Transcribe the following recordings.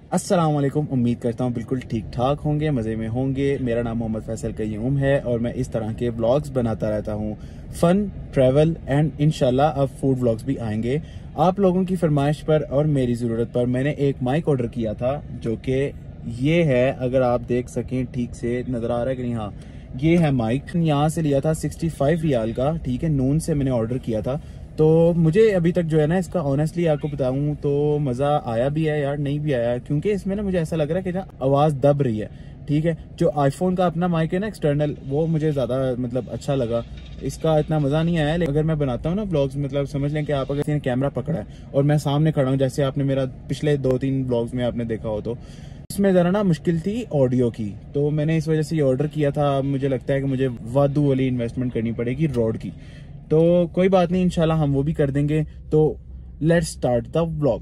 अस्सलाम वालेकुम। उम्मीद करता हूँ बिल्कुल ठीक ठाक होंगे, मज़े में होंगे। मेरा नाम मोहम्मद फैसल कय्यूम है और मैं इस तरह के व्लॉग्स बनाता रहता हूँ, फ़न, ट्रैवल एंड इंशाल्लाह अब फूड व्लॉग्स भी आएंगे। आप लोगों की फरमाइश पर और मेरी ज़रूरत पर मैंने एक माइक ऑर्डर किया था, जो कि ये है। अगर आप देख सकें ठीक से, नज़र आ रहा है कि नहीं? हाँ, ये है माइक। यहाँ से लिया था 65 रियाल का, ठीक है। नून से मैंने ऑर्डर किया था। तो मुझे अभी तक जो है ना, इसका ऑनेस्टली आपको बताऊं तो मज़ा आया भी है यार, नहीं भी आया, क्योंकि इसमें ना मुझे ऐसा लग रहा है कि ना आवाज़ दब रही है, ठीक है। जो आईफोन का अपना माइक है ना एक्सटर्नल, वो मुझे ज़्यादा मतलब अच्छा लगा। इसका इतना मज़ा नहीं आया। लेकिन अगर मैं बनाता हूँ ना ब्लॉग्स, मतलब समझ लें कि आप अगर किसी ने कैमरा पकड़ा है और मैं सामने खड़ा हूँ, जैसे आपने मेरा पिछले 2-3 ब्लॉग्स में आपने देखा हो, तो इसमें ज़रा ना मुश्किल थी ऑडियो की, तो मैंने इस वजह से ये ऑर्डर किया था। मुझे लगता है कि मुझे वादू वाली इन्वेस्टमेंट करनी पड़ेगी रोड की, तो कोई बात नहीं, इंशाल्लाह हम वो भी कर देंगे। तो लेट्स स्टार्ट द व्लॉग।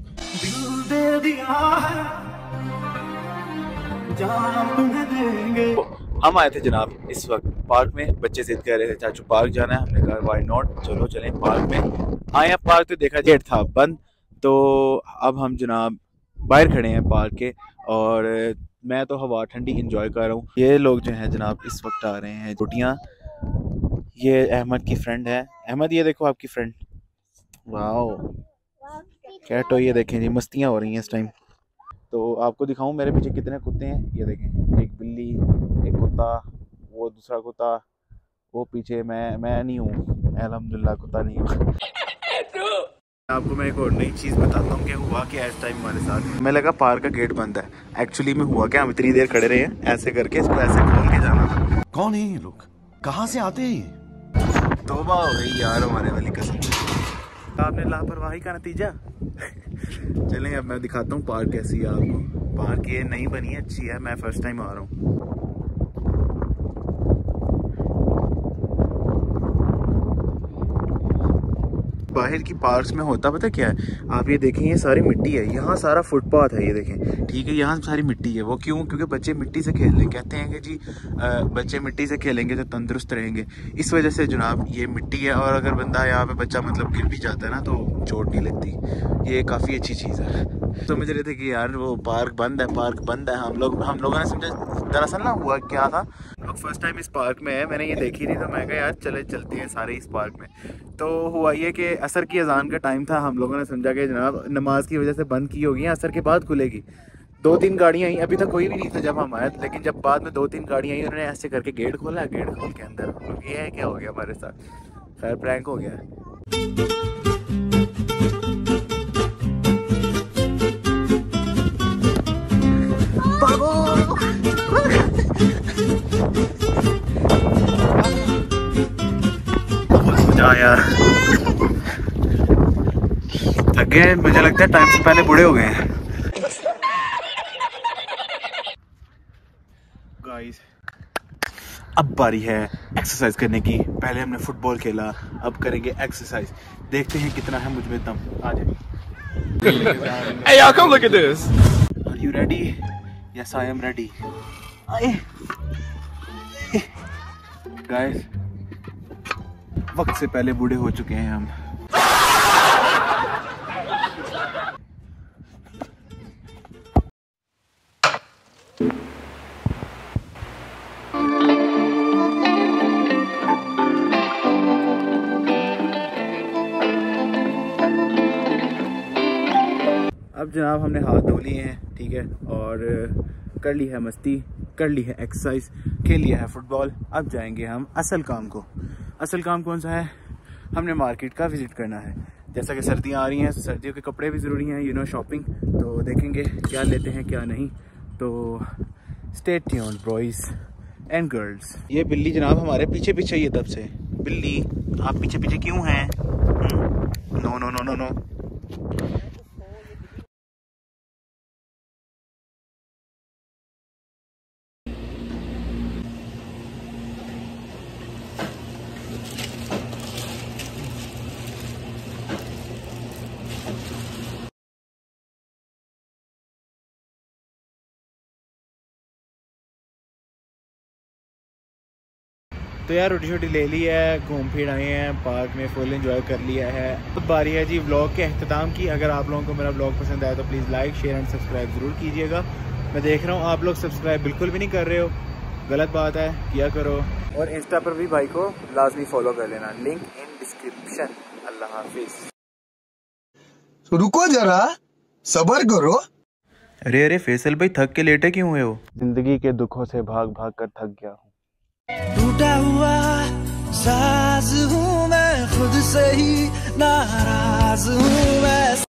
हम आए थे जनाब इस वक्त पार्क में। बच्चे जिद कर रहे थे चाचू पार्क जाना है। हमने कहा व्हाई नॉट, चलो चलें पार्क में। आए हैं पार्क तो देखा गेट था बंद। तो अब हम जनाब बाहर खड़े हैं पार्क के, और मैं तो हवा ठंडी इंजॉय कर रहा हूँ। ये लोग जो है जनाब इस वक्त आ रहे हैं छुट्टियाँ। ये अहमद की फ्रेंड है। अहमद, ये देखो आपकी फ्रेंड। वाओ कैटो, ये देखें जी, मस्तियाँ हो रही हैं इस टाइम। तो आपको दिखाऊं मेरे पीछे कितने कुत्ते हैं। ये देखें, एक बिल्ली, एक कुत्ता, वो दूसरा कुत्ता, वो पीछे मैं नहीं हूँ, अल्हम्दुलिल्लाह कुत्ता नहीं हूँ। आपको मैं एक और नई चीज़ बताता हूँ कि हुआ क्या इस टाइम हमारे साथ। हमें लगा पार्क का गेट बंद है, एक्चुअली में हुआ क्या, हम इतनी देर खड़े रहे हैं ऐसे करके, इसको ऐसे खोल के जाना था। कौन है ये लोग, कहाँ से आते हैं ये? तौबा हो गई यार हमारे वाली कसम। आपने लापरवाही का नतीजा। चलें अब मैं दिखाता हूँ पार्क कैसी है आपको। पार्क ये नई बनी है, अच्छी है, मैं फर्स्ट टाइम आ रहा हूँ। बाहर की पार्क्स में होता पता क्या है, आप ये देखें, ये सारी मिट्टी है, यहाँ सारा फुटपाथ है, ये देखें, ठीक है। यहाँ सारी मिट्टी है। वो क्यों? क्योंकि बच्चे मिट्टी से खेल रहे हैं। कहते हैं कि जी बच्चे मिट्टी से खेलेंगे तो तंदुरुस्त रहेंगे, इस वजह से जनाब ये मिट्टी है। और अगर बंदा यहाँ पे बच्चा मतलब गिर भी जाता है ना, तो चोट नहीं लगती। ये काफ़ी अच्छी चीज़ है। समझ रहे थे कि यार वो पार्क बंद है, पार्क बंद है। हम लोगों ने समझा, दरअसल ना हुआ क्या था, लोग फर्स्ट टाइम इस पार्क में है, मैंने ये देखी थी, तो मैं कहा यार चलते हैं सारे इस पार्क में। तो हुआ ये कि असर की अजान का टाइम था, हम लोगों ने समझा कि जनाब नमाज की वजह से बंद की होगी, असर के बाद खुलेगी। 2-3 गाड़ियाँ आई, अभी तक कोई भी नहीं था जब हम आए, लेकिन जब बाद में 2-3 गाड़ियाँ आई, उन्होंने ऐसे करके गेट खोला, गेट खोल के अंदर हम लोग, ये है क्या हो गया हमारे साथ। खैर प्रैंक हो गया। यार थक गए, मुझे लगता है टाइम से पहले बूढ़े हो गए हैं। गाइस अब बारी है एक्सरसाइज करने की। पहले हमने फुटबॉल खेला, अब करेंगे एक्सरसाइज। देखते हैं कितना है मुझ में दम। आ जाए। Hey y'all, come look at this. Are you ready? Yes, I am ready. Guys वक्त से पहले बूढ़े हो चुके हैं हम। अब जनाब हमने हाथ धो लिए हैं, ठीक है, और कर ली है मस्ती, कर ली है एक्सरसाइज, खेल लिया है फुटबॉल। अब जाएंगे हम असल काम को। असल काम कौन सा है? हमने मार्केट का विज़िट करना है। जैसा कि सर्दियाँ आ रही हैं, सर्दियों के कपड़े भी ज़रूरी हैं, शॉपिंग। तो देखेंगे क्या लेते हैं क्या नहीं। तो stay tuned boys and girls. ये बिल्ली जनाब हमारे पीछे पीछे ही है तब से। बिल्ली आप पीछे पीछे क्यों हैं? No no no no no. तो यार रोटी शोटी ले ली है, घूम फिर आए हैं पार्क में, फुल एंजॉय कर लिया है। अब बारी है जी व्लॉग के अख्ताम की। अगर आप लोगों को मेरा व्लॉग पसंद आया तो please like share and subscribe ज़रूर कीजिएगा। मैं देख रहा हूँ आप लोग सब्सक्राइब बिल्कुल भी नहीं कर रहे हो, गलत बात है, किया करो। और इंस्टा पर भी भाई को लाजमी फॉलो कर लेना, लिंक इन डिस्क्रिप्शन। अल्लाह हाफिज़। रुको जरा, सब्र करो। अरे अरे फैसल भाई थक के लेटे क्यों हुए हो? जिंदगी के दुखों से भाग भाग कर थक गया हूँ। टूटा हुआ साज हूँ मैं, खुद से ही नाराज हूँ मैं।